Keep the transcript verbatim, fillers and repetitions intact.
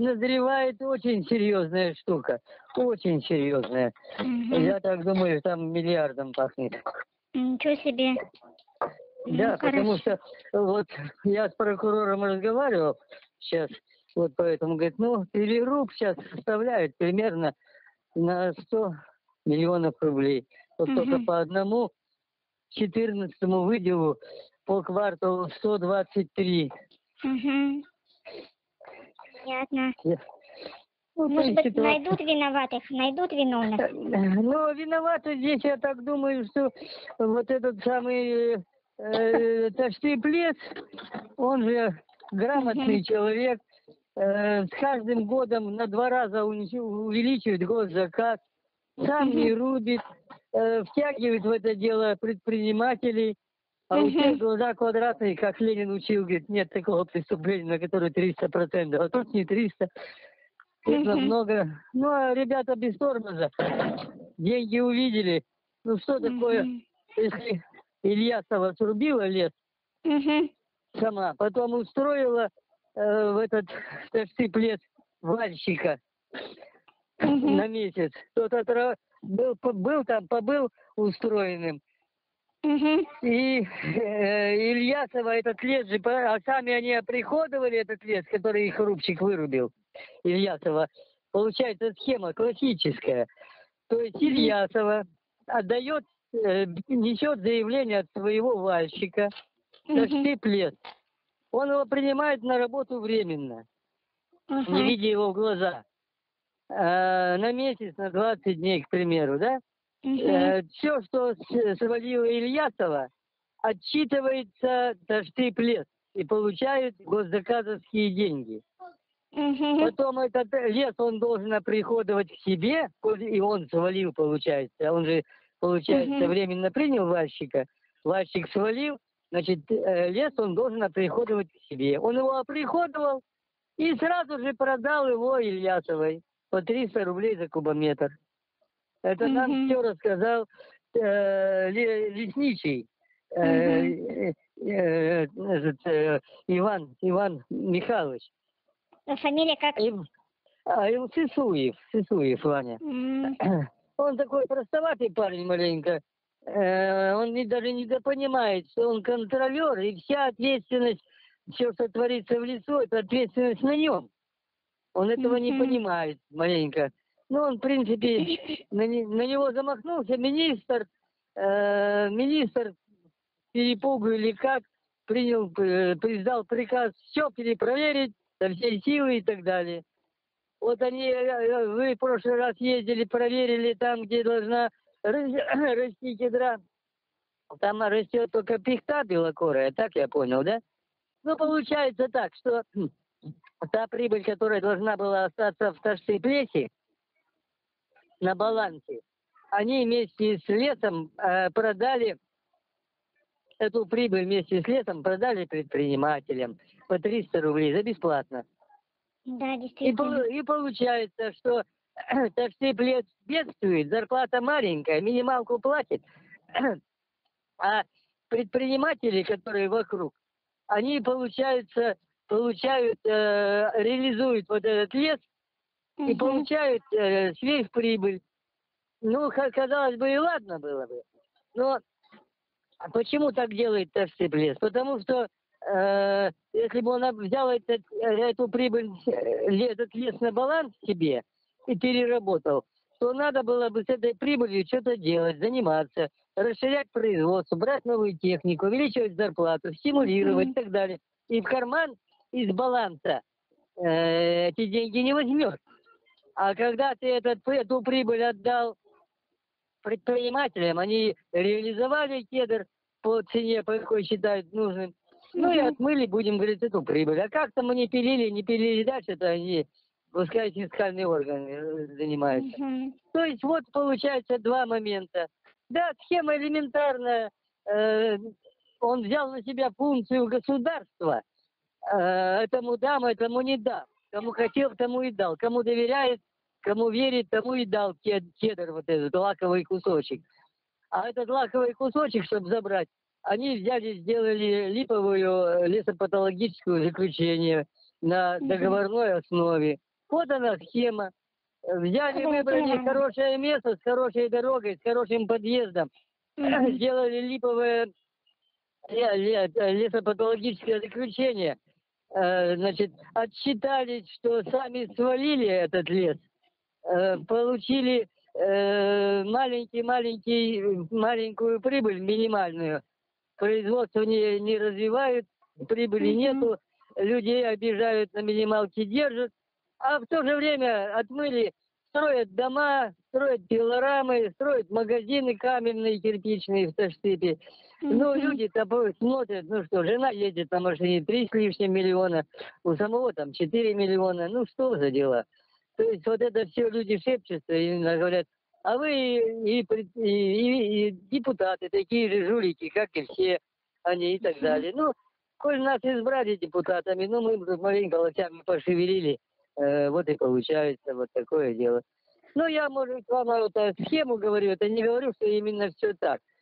назревает очень серьезная штука. Очень серьезная. Угу. Я так думаю, там миллиардом пахнет. Ничего себе. Да, ну, потому что вот я с прокурором разговаривал сейчас, вот поэтому, говорит, ну, переруб сейчас составляет примерно на сто миллионов рублей. Вот угу. только по одному четырнадцатому выделу по кварталу сто двадцать три. Угу. Понятно. Ну, может быть, ситуация... найдут виноватых, найдут виновных? Ну, виноваты здесь, я так думаю, что вот этот самый э, Таштип-Лес, он же грамотный uh-huh. человек, э, с каждым годом на два раза увеличивает госзаказ, сам uh-huh. не рубит, э, втягивает в это дело предпринимателей, а uh-huh. у тех глаза квадратные, как Ленин учил, говорит, нет такого преступления, на которое триста процентов, а тут не триста. Это uh-huh. много. Ну, а ребята без тормоза. Деньги увидели. Ну, что uh-huh. такое, если Ильясова срубила лес uh-huh. сама, потом устроила э, в этот Таштип-Лес вальщика uh-huh. на месяц. Тот отрав... был, был там, побыл устроенным. Uh-huh. И э, Ильясова этот лес же, а сами они оприходовали этот лес, который их рубчик вырубил. Ильясова. Получается схема классическая. То есть Ильясова отдает, э, несет заявление от своего вальщика, Таштип-Лес. Он его принимает на работу временно, uh-huh. не видя его в глаза. Э, на месяц, на двадцать дней, к примеру, да? Uh-huh. Э, все, что свалила Ильясова, отчитывается Таштип-Лес и получает госзаказовские деньги. Uh-huh. Потом этот лес он должен оприходовать к себе, и он свалил, получается. Он же, получается, uh-huh. временно принял вальщика, вальщик свалил, значит, лес он должен оприходовать к себе. Он его оприходовал и сразу же продал его Ильясовой по триста рублей за кубометр. Это uh-huh. нам все рассказал э, лесничий э, uh-huh. э, э, э, Иван, Иван Михайлович. Фамилия как? А, Сысуев, Сысуев, Ваня. Mm. Он такой простоватый парень маленько. Э, он не, даже недопонимает, что он контролер, и вся ответственность, все, что творится в лесу, это ответственность на нем. Он этого mm-hmm. не понимает маленько. Ну, он, в принципе, на, на него замахнулся министр, э, министр перепугу или как, принял, э, издал приказ все перепроверить, со всей силы и так далее. Вот они, вы в прошлый раз ездили, проверили там, где должна расти кедра. Там растет только пихта белокорая, так я понял, да? Ну, получается так, что та прибыль, которая должна была остаться в Таштип-Лесе на балансе, они вместе с лесом э, продали, эту прибыль вместе с лесом продали предпринимателям по триста рублей за бесплатно. Да, действительно. И, и получается, что Таштип-Лес бедствует, зарплата маленькая, минималку платит, а предприниматели, которые вокруг, они, получается, получают, э, реализуют вот этот лес uh-huh. и получают э, сверхприбыль. Ну, казалось бы, и ладно было бы. Но почему так делает Таштип-Лес? Потому что э, если бы он взял этот, эту прибыль, этот лес на баланс себе и переработал, то надо было бы с этой прибылью что-то делать, заниматься, расширять производство, брать новую технику, увеличивать зарплату, стимулировать mm-hmm. и так далее. И в карман из баланса э, эти деньги не возьмешь. А когда ты этот, эту прибыль отдал предпринимателям, они реализовали кедр по цене, по какой считают нужным, ну и отмыли, будем говорить, эту прибыль. А как там они пилили, не пилили дальше, это они, пускай фискальные органы занимаются. Uh-huh. То есть вот получается два момента. Да, схема элементарная. Э, он взял на себя функцию государства. Э, этому дам, этому не дам. Кому хотел, тому и дал. Кому доверяет, кому верит, тому и дал кедр, вот этот лаковый кусочек. А этот лаковый кусочек, чтобы забрать, они взяли, сделали липовую лесопатологическую заключение на договорной основе. Вот она схема. Взяли, Да, выбрали понимаю. хорошее место с хорошей дорогой, с хорошим подъездом. Мгм. Сделали липовое ле- ле- лесопатологическое заключение. Э, Значит, отсчитались, что сами свалили этот лес. Э, Получили э, маленький-маленький, маленькую прибыль минимальную. Производство не, не развивают, прибыли Мгм. нету, людей обижают, на минималке держат. А в то же время отмыли, строят дома, строят пилорамы, строят магазины каменные, кирпичные в Таштыпе. Ну, Мгм. люди-то по- смотрят, ну что, жена едет на машине три с лишним миллиона, у самого там четыре миллиона, ну что за дела? То есть вот это все люди шепчутся и говорят, а вы и, пред- и- и- и депутаты такие же жулики, как и все они и так Мгм. далее. Ну, коль нас избрали депутатами, ну мы тут маленько локтями пошевелили, э, вот и получается вот такое дело. Ну, я, может, вам эту схему говорю, это не говорю, что именно все так.